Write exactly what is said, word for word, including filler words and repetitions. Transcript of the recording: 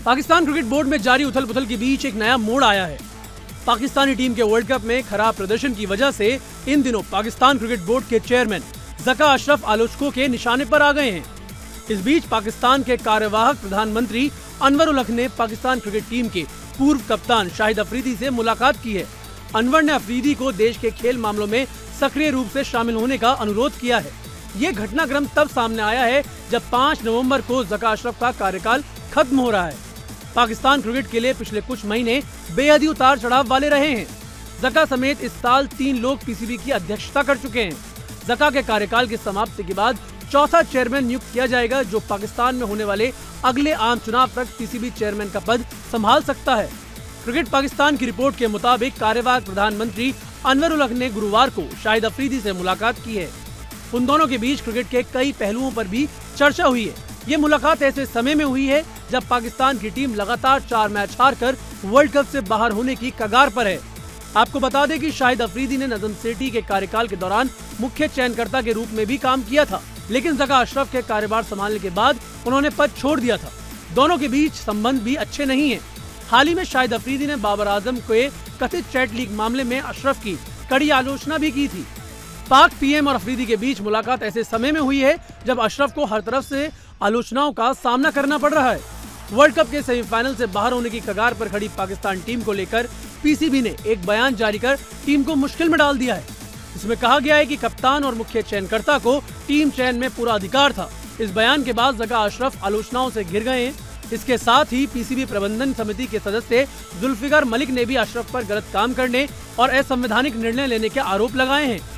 Pakistan cricket board में जारी उथल पुथल के बीच एक नया मोड़ आया है। पाकिस्तानी टीम के वर्ल्ड कप में खराब प्रदर्शन की वजह से इन दिनों पाकिस्तान क्रिकेट बोर्ड के चेयरमैन ज़का अशरफ आलोचकों के निशाने पर आ गए हैं। इस बीच पाकिस्तान के कार्यवाहक प्रधानमंत्री अनवर उल हक ने पाकिस्तान क्रिकेट टीम के पूर्व कप्तान शाहिद अफरीदी से मुलाकात की है। अनवर ने अफरीदी को देश के खेल मामलों में सक्रिय रूप से शामिल होने का अनुरोध किया है। ये घटनाक्रम तब सामने आया है जब पाँच नवंबर को ज़का अशरफ का कार्यकाल खत्म हो रहा है। पाकिस्तान क्रिकेट के लिए पिछले कुछ महीने बेहद ही उतार चढ़ाव वाले रहे हैं। ज़का समेत इस साल तीन लोग पीसीबी की अध्यक्षता कर चुके हैं। ज़का के कार्यकाल की समाप्ति के बाद चौथा चेयरमैन नियुक्त किया जाएगा, जो पाकिस्तान में होने वाले अगले आम चुनाव तक पीसीबी चेयरमैन का पद संभाल सकता है। क्रिकेट पाकिस्तान की रिपोर्ट के मुताबिक कार्यवाहक प्रधानमंत्री अनवर उल हक ने गुरुवार को शाहिद अफरीदी से मुलाकात की है। उन दोनों के बीच क्रिकेट के कई पहलुओं पर भी चर्चा हुई है। ये मुलाकात ऐसे समय में हुई है जब पाकिस्तान की टीम लगातार चार मैच हारकर वर्ल्ड कप से बाहर होने की कगार पर है। आपको बता दें कि शाहिद अफरीदी ने नजम सेठी के कार्यकाल के दौरान मुख्य चयनकर्ता के रूप में भी काम किया था, लेकिन ज़का अशरफ के कार्यभार संभालने के बाद उन्होंने पद छोड़ दिया था। दोनों के बीच संबंध भी अच्छे नहीं है। हाल ही में शाहिद अफरीदी ने बाबर आजम के कथित चैट लीक मामले में अशरफ की कड़ी आलोचना भी की थी। पाक पीएम और अफरीदी के बीच मुलाकात ऐसे समय में हुई है जब अशरफ को हर तरफ से आलोचनाओं का सामना करना पड़ रहा है। वर्ल्ड कप के सेमीफाइनल से बाहर होने की कगार पर खड़ी पाकिस्तान टीम को लेकर पीसीबी ने एक बयान जारी कर टीम को मुश्किल में डाल दिया है। इसमें कहा गया है कि कप्तान और मुख्य चयनकर्ता को टीम चयन में पूरा अधिकार था। इस बयान के बाद ज़का अशरफ आलोचनाओं से घिर गए हैं। इसके साथ ही पीसीबी प्रबंधन समिति के सदस्य जुल्फिकार मलिक ने भी अशरफ पर गलत काम करने और असंवैधानिक निर्णय लेने के आरोप लगाए हैं।